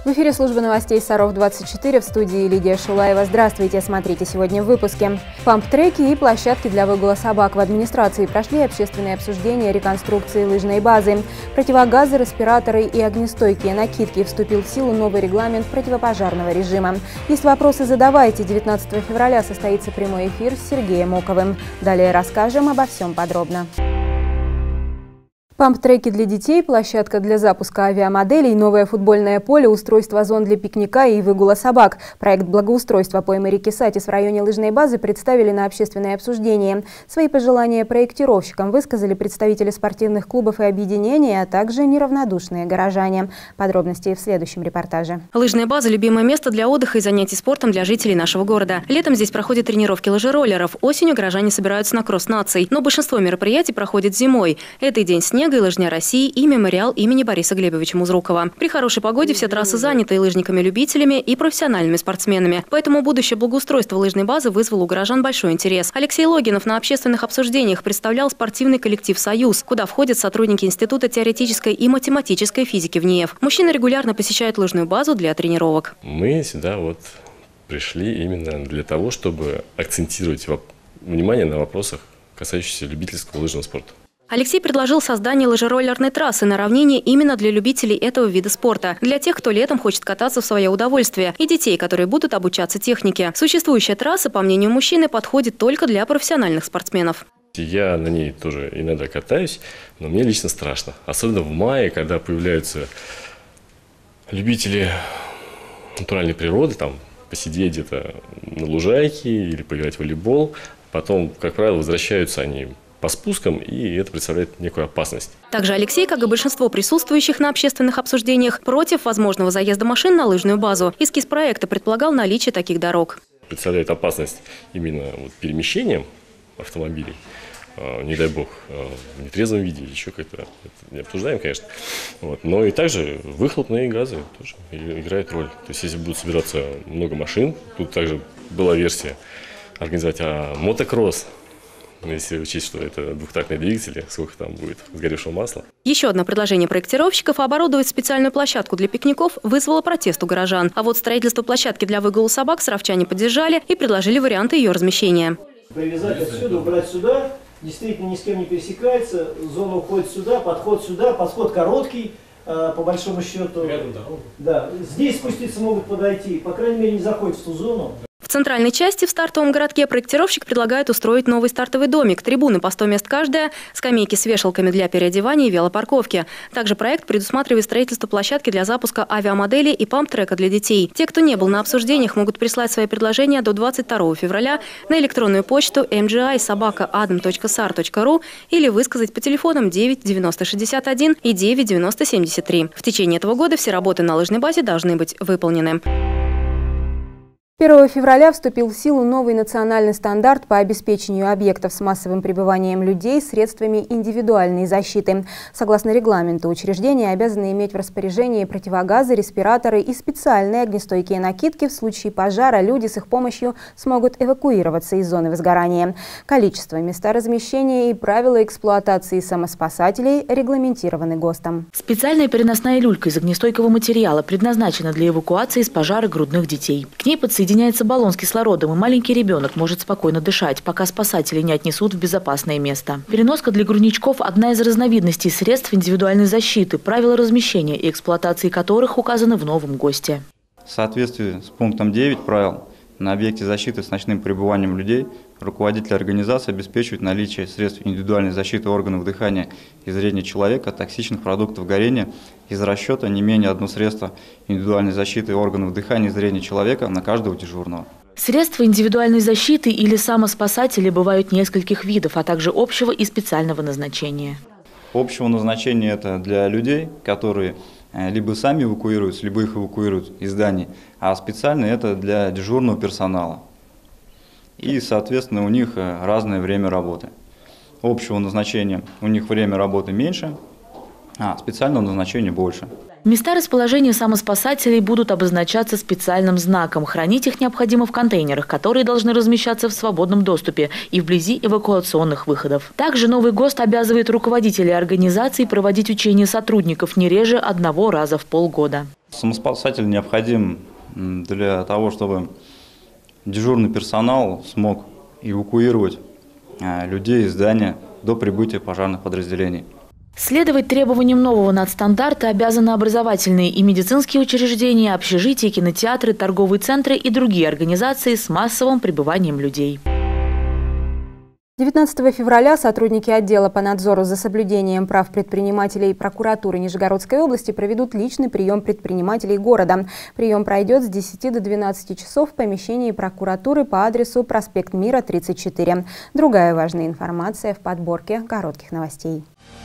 В эфире службы новостей Саров-24, в студии Лидия Шулаева. Здравствуйте, смотрите сегодня в выпуске. Памп-треки и площадки для выгула собак. В администрации прошли общественные обсуждения реконструкции лыжной базы. Противогазы, респираторы и огнестойкие накидки. Вступил в силу новый регламент противопожарного режима. Есть вопросы, задавайте. 19 февраля состоится прямой эфир с Сергеем Оковым. Далее расскажем обо всем подробно. Памп-треки для детей, площадка для запуска авиамоделей, новое футбольное поле, устройство зон для пикника и выгула собак. Проект благоустройства поймы реки Сатис в районе лыжной базы представили на общественное обсуждение. Свои пожелания проектировщикам высказали представители спортивных клубов и объединений, а также неравнодушные горожане. Подробности в следующем репортаже. Лыжная база – любимое место для отдыха и занятий спортом для жителей нашего города. Летом здесь проходят тренировки лыжероллеров. Осенью горожане собираются на кросс наций. Но большинство мероприятий проходит зимой. Это и День снега, и Лыжня России, и мемориал имени Бориса Глебовича Музрукова. При хорошей погоде все трассы заняты и лыжниками-любителями, и профессиональными спортсменами. Поэтому будущее благоустройство лыжной базы вызвало у горожан большой интерес. Алексей Логинов на общественных обсуждениях представлял спортивный коллектив «Союз», куда входят сотрудники Института теоретической и математической физики в НИЭФ. Мужчины регулярно посещают лыжную базу для тренировок. Мы сюда пришли именно для того, чтобы акцентировать внимание на вопросах, касающихся любительского лыжного спорта. Алексей предложил создание лыжероллерной трассы на равнине именно для любителей этого вида спорта. Для тех, кто летом хочет кататься в свое удовольствие, и детей, которые будут обучаться технике. Существующая трасса, по мнению мужчины, подходит только для профессиональных спортсменов. Я на ней тоже иногда катаюсь, но мне лично страшно. Особенно в мае, когда появляются любители натуральной природы, посидеть где-то на лужайке или поиграть в волейбол. Потом, как правило, возвращаются они по спускам, и это представляет некую опасность. Также Алексей, как и большинство присутствующих на общественных обсуждениях, против возможного заезда машин на лыжную базу. Эскиз проекта предполагал наличие таких дорог. Представляет опасность именно перемещением автомобилей, не дай бог, в нетрезвом виде, еще как-то, это не обсуждаем, конечно. Но и также выхлопные газы тоже играют роль. То есть, если будут собираться много машин, тут также была версия организовать мотокросс. Если учесть, что это двухтактные двигатели, сколько там будет сгоревшего масла. Еще одно предложение проектировщиков – оборудовать специальную площадку для пикников – вызвало протест у горожан. А вот строительство площадки для выгула собак саровчане поддержали и предложили варианты ее размещения. Привязать отсюда, убрать сюда, действительно ни с кем не пересекается, зона уходит сюда, подход короткий, по большому счету. Рядом дорога. Да, здесь спуститься могут подойти, по крайней мере не заходят в ту зону. В центральной части в стартовом городке проектировщик предлагает устроить новый стартовый домик, трибуны по 100 мест каждая, скамейки с вешалками для переодевания и велопарковки. Также проект предусматривает строительство площадки для запуска авиамоделей и памп-трека для детей. Те, кто не был на обсуждениях, могут прислать свои предложения до 22 февраля на электронную почту mgi@adam.sar.ru или высказать по телефонам 9 90 61 и 9 90 73. В течение этого года все работы на лыжной базе должны быть выполнены. 1 февраля вступил в силу новый национальный стандарт по обеспечению объектов с массовым пребыванием людей средствами индивидуальной защиты. Согласно регламенту, учреждения обязаны иметь в распоряжении противогазы, респираторы и специальные огнестойкие накидки. В случае пожара люди с их помощью смогут эвакуироваться из зоны возгорания. Количество, места размещения и правила эксплуатации самоспасателей регламентированы ГОСТом. Специальная переносная люлька из огнестойкого материала предназначена для эвакуации из пожара грудных детей. К ней подсоединяется баллон с кислородом, и маленький ребенок может спокойно дышать, пока спасатели не отнесут в безопасное место. Переноска для грудничков – одна из разновидностей средств индивидуальной защиты, правила размещения и эксплуатации которых указаны в новом ГОСТе. В соответствии с пунктом 9 правил, на объекте защиты с ночным пребыванием людей руководители организации обеспечивают наличие средств индивидуальной защиты органов дыхания и зрения человека от токсичных продуктов горения из расчета не менее одно средство индивидуальной защиты органов дыхания и зрения человека на каждого дежурного. Средства индивидуальной защиты или самоспасатели бывают нескольких видов, а также общего и специального назначения. Общего назначения это для людей, которые либо сами эвакуируются, либо их эвакуируют из зданий, а специально это для дежурного персонала. И, соответственно, у них разное время работы. Общего назначения у них время работы меньше, а специального назначения больше. Места расположения самоспасателей будут обозначаться специальным знаком. Хранить их необходимо в контейнерах, которые должны размещаться в свободном доступе и вблизи эвакуационных выходов. Также новый ГОСТ обязывает руководителей организаций проводить учения сотрудников не реже 1 раза в полгода. Самоспасатель необходим для того, чтобы дежурный персонал смог эвакуировать людей из здания до прибытия пожарных подразделений. Следовать требованиям нового надстандарта обязаны образовательные и медицинские учреждения, общежития, кинотеатры, торговые центры и другие организации с массовым пребыванием людей. 19 февраля сотрудники отдела по надзору за соблюдением прав предпринимателей прокуратуры Нижегородской области проведут личный прием предпринимателей города. Прием пройдет с 10 до 12 часов в помещении прокуратуры по адресу проспект Мира, 34. Другая важная информация в подборке коротких новостей.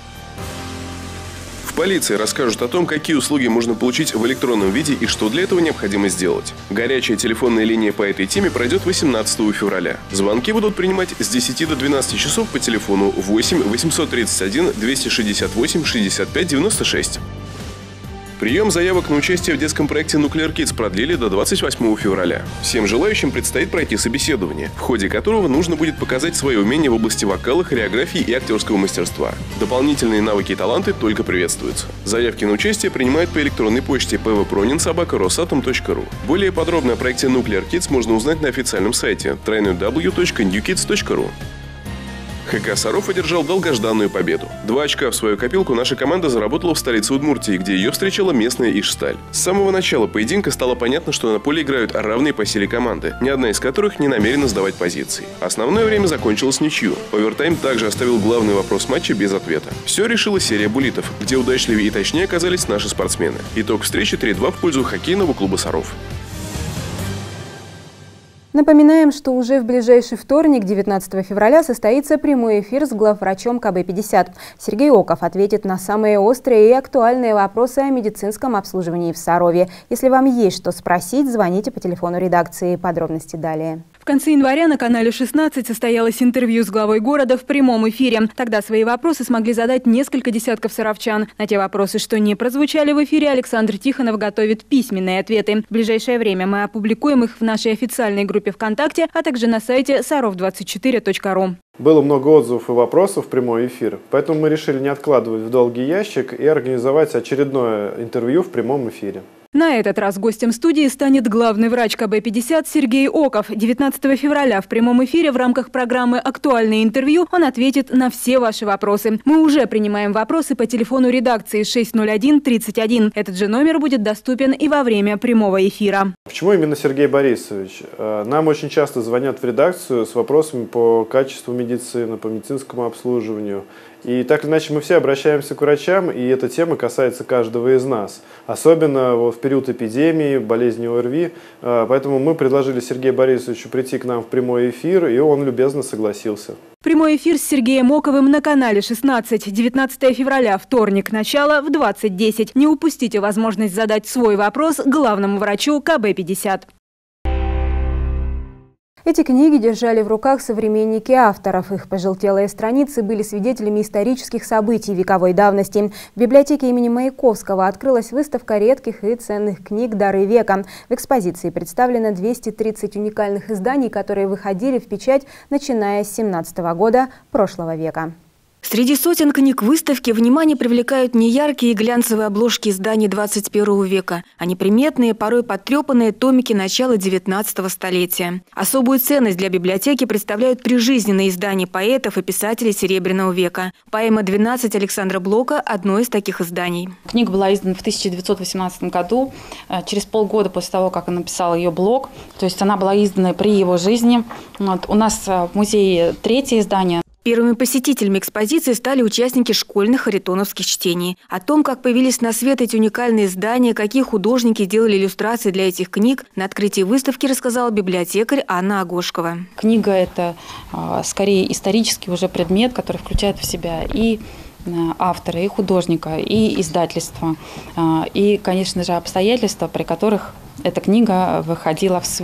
В полиции расскажут о том, какие услуги можно получить в электронном виде и что для этого необходимо сделать. Горячая телефонная линия по этой теме пройдет 18 февраля. Звонки будут принимать с 10 до 12 часов по телефону 8 831 268 65 96. Прием заявок на участие в детском проекте Nuclear Kids продлили до 28 февраля. Всем желающим предстоит пройти собеседование, в ходе которого нужно будет показать свои умения в области вокала, хореографии и актерского мастерства. Дополнительные навыки и таланты только приветствуются. Заявки на участие принимают по электронной почте pvpronin@rosatom.ru. Более подробно о проекте Nuclear Kids можно узнать на официальном сайте www.newkids.ru. ХК «Саров» одержал долгожданную победу. 2 очка в свою копилку наша команда заработала в столице Удмуртии, где ее встречала местная Ижсталь. С самого начала поединка стало понятно, что на поле играют равные по силе команды, ни одна из которых не намерена сдавать позиции. Основное время закончилось ничью. Овертайм также оставил главный вопрос матча без ответа. Все решила серия буллитов, где удачливее и точнее оказались наши спортсмены. Итог встречи 3-2 в пользу хоккейного клуба «Саров». Напоминаем, что уже в ближайший вторник, 19 февраля, состоится прямой эфир с главврачом КБ-50. Сергей Оков ответит на самые острые и актуальные вопросы о медицинском обслуживании в Сарове. Если вам есть что спросить, звоните по телефону редакции. Подробности далее. В конце января на канале 16 состоялось интервью с главой города в прямом эфире. Тогда свои вопросы смогли задать несколько десятков саровчан. На те вопросы, что не прозвучали в эфире, Александр Тихонов готовит письменные ответы. В ближайшее время мы опубликуем их в нашей официальной группе ВКонтакте, а также на сайте sarov24.ru. Было много отзывов и вопросов в прямой эфир, поэтому мы решили не откладывать в долгий ящик и организовать очередное интервью в прямом эфире. На этот раз гостем студии станет главный врач КБ-50 Сергей Оков. 19 февраля в прямом эфире в рамках программы «Актуальное интервью» он ответит на все ваши вопросы. Мы уже принимаем вопросы по телефону редакции 601-31. Этот же номер будет доступен и во время прямого эфира. Почему именно Сергей Борисович? Нам очень часто звонят в редакцию с вопросами по качеству медицины, по медицинскому обслуживанию. И так или иначе мы все обращаемся к врачам, и эта тема касается каждого из нас. Особенно в период эпидемии, болезни ОРВИ. Поэтому мы предложили Сергею Борисовичу прийти к нам в прямой эфир, и он любезно согласился. Прямой эфир с Сергеем Оковым на канале 16. 19 февраля, вторник, начало в 20:10. Не упустите возможность задать свой вопрос главному врачу КБ-50. Эти книги держали в руках современники авторов. Их пожелтелые страницы были свидетелями исторических событий вековой давности. В библиотеке имени Маяковского открылась выставка редких и ценных книг «Дары века». В экспозиции представлено 230 уникальных изданий, которые выходили в печать, начиная с 17 года прошлого века. Среди сотен книг выставки внимание привлекают не яркие и глянцевые обложки изданий 21 века, а неприметные, порой потрепанные томики начала 19 столетия. Особую ценность для библиотеки представляют прижизненные издания поэтов и писателей Серебряного века. Поэма «12» Александра Блока – одно из таких изданий. Книга была издана в 1918 году, через полгода после того, как он написал ее Блок. То есть она была издана при его жизни. У нас в музее 3-е издание. Первыми посетителями экспозиции стали участники школьных харитоновских чтений. О том, как появились на свет эти уникальные издания, какие художники делали иллюстрации для этих книг, на открытии выставки рассказала библиотекарь Анна Агошкова. Книга – это скорее исторический уже предмет, который включает в себя и автора, и художника, и издательства, и, конечно же, обстоятельства, при которых эта книга выходила в свет.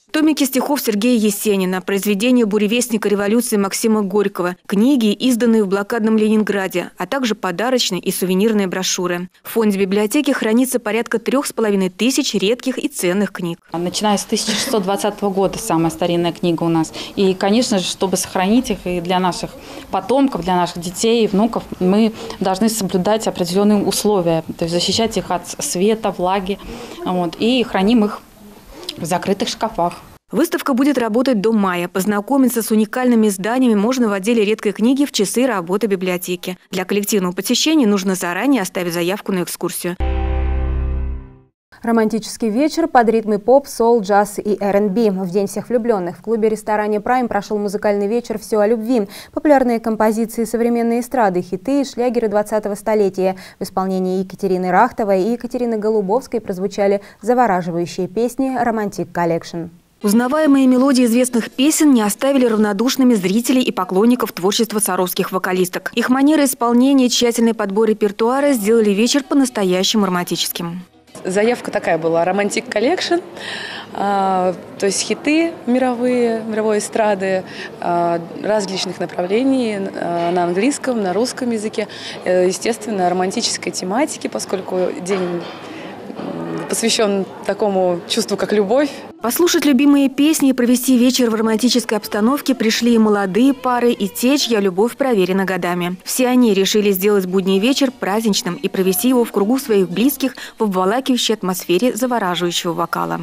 Томики стихов Сергея Есенина, произведения буревестника революции Максима Горького, книги, изданные в блокадном Ленинграде, а также подарочные и сувенирные брошюры. В фонде библиотеки хранится порядка 3500 редких и ценных книг. Начиная с 1620 года самая старинная книга у нас. И, конечно же, чтобы сохранить их и для наших потомков, для наших детей и внуков, мы должны соблюдать определенные условия, то есть защищать их от света, влаги, и храним их в закрытых шкафах. Выставка будет работать до мая. Познакомиться с уникальными изданиями можно в отделе редкой книги в часы работы библиотеки. Для коллективного посещения нужно заранее оставить заявку на экскурсию. Романтический вечер под ритмы поп, соул, джаз и R&B. В День всех влюбленных в клубе-ресторане «Прайм» прошел музыкальный вечер «Все о любви». Популярные композиции современной эстрады, хиты и шлягеры 20-го столетия. В исполнении Екатерины Рахтовой и Екатерины Голубовской прозвучали завораживающие песни «Романтик Коллекшн». Узнаваемые мелодии известных песен не оставили равнодушными зрителей и поклонников творчества саровских вокалисток. Их манера исполнения и тщательный подбор репертуара сделали вечер по-настоящему романтическим. Заявка такая была: «Романтик Коллекшн», то есть хиты мировой эстрады различных направлений на английском, на русском языке. Естественно, романтической тематики, поскольку день посвящен такому чувству, как любовь. Послушать любимые песни и провести вечер в романтической обстановке пришли и молодые пары, и те, чья любовь проверена годами. Все они решили сделать будний вечер праздничным и провести его в кругу своих близких в обволакивающей атмосфере завораживающего вокала.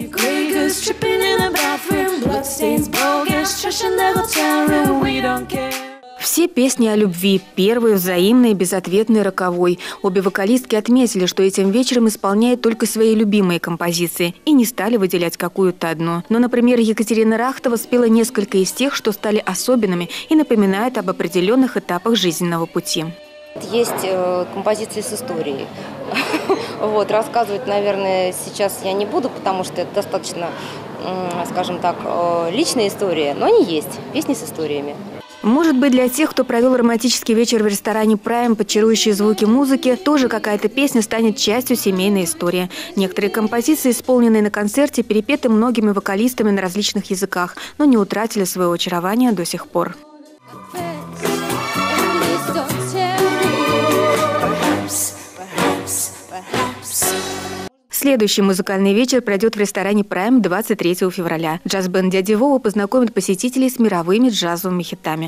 Все песни о любви, первой, взаимной, безответной, роковой. Обе вокалистки отметили, что этим вечером исполняют только свои любимые композиции и не стали выделять какую-то одну. Но, например, Екатерина Рахтова спела несколько из тех, что стали особенными и напоминают об определенных этапах жизненного пути. Есть композиции с историей. Рассказывать, наверное, сейчас я не буду, потому что это достаточно, скажем так, личная история, но они есть, песни с историями. Может быть, для тех, кто провел романтический вечер в ресторане «Прайм» под чарующие звуки музыки, тоже какая-то песня станет частью семейной истории. Некоторые композиции, исполненные на концерте, перепеты многими вокалистами на различных языках, но не утратили своего очарования до сих пор. Следующий музыкальный вечер пройдет в ресторане «Прайм» 23 февраля. Джаз-бенд «Дядя Вова» познакомит посетителей с мировыми джазовыми хитами.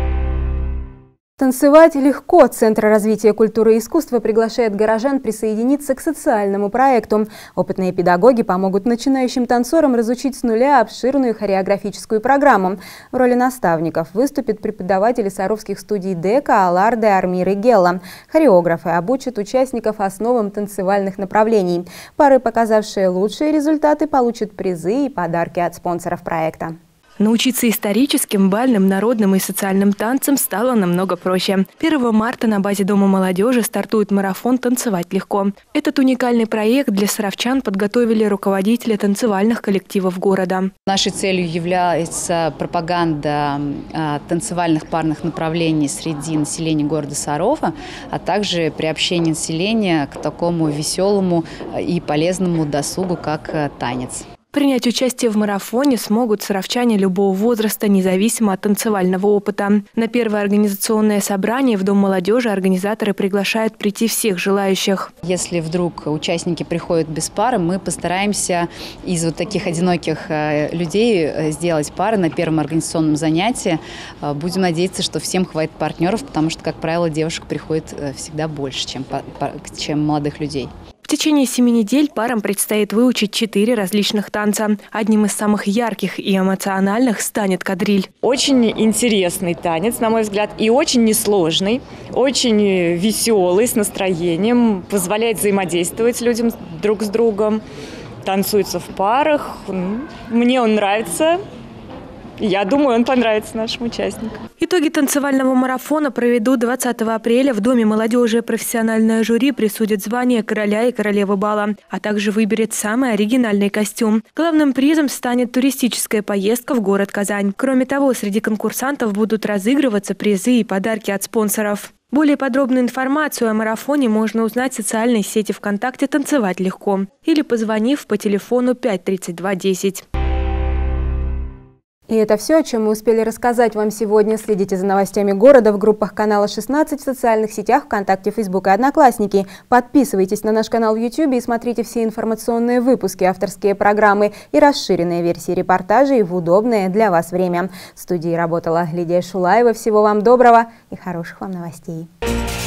Танцевать легко. Центр развития культуры и искусства приглашает горожан присоединиться к социальному проекту. Опытные педагоги помогут начинающим танцорам разучить с нуля обширную хореографическую программу. В роли наставников выступят преподаватели саровских студий ДЭКа, Аларды, Армир и Гелла. Хореографы обучат участников основам танцевальных направлений. Пары, показавшие лучшие результаты, получат призы и подарки от спонсоров проекта. Научиться историческим, бальным, народным и социальным танцам стало намного проще. 1 марта на базе Дома молодежи стартует марафон «Танцевать легко». Этот уникальный проект для саровчан подготовили руководители танцевальных коллективов города. Нашей целью является пропаганда танцевальных парных направлений среди населения города Сарова, а также приобщение населения к такому веселому и полезному досугу, как танец. Принять участие в марафоне смогут саровчане любого возраста, независимо от танцевального опыта. На первое организационное собрание в Дом молодежи организаторы приглашают прийти всех желающих. Если вдруг участники приходят без пары, мы постараемся из вот таких одиноких людей сделать пары на первом организационном занятии. Будем надеяться, что всем хватит партнеров, потому что, как правило, девушек приходит всегда больше, чем молодых людей. В течение 7 недель парам предстоит выучить 4 различных танца. Одним из самых ярких и эмоциональных станет кадриль. Очень интересный танец, на мой взгляд, и очень несложный, очень веселый, с настроением, позволяет взаимодействовать людям друг с другом, танцуется в парах. Мне он нравится. Я думаю, он понравится нашим участникам. Итоги танцевального марафона проведут 20 апреля в Доме молодежи. Профессиональное жюри присудит звание короля и королевы бала, а также выберет самый оригинальный костюм. Главным призом станет туристическая поездка в город Казань. Кроме того, среди конкурсантов будут разыгрываться призы и подарки от спонсоров. Более подробную информацию о марафоне можно узнать в социальной сети ВКонтакте «Танцевать легко» или позвонив по телефону 5 32 10. И это все, о чем мы успели рассказать вам сегодня. Следите за новостями города в группах канала 16, в социальных сетях ВКонтакте, Фейсбук и Одноклассники. Подписывайтесь на наш канал в YouTube и смотрите все информационные выпуски, авторские программы и расширенные версии репортажей в удобное для вас время. В студии работала Лидия Шулаева. Всего вам доброго и хороших вам новостей.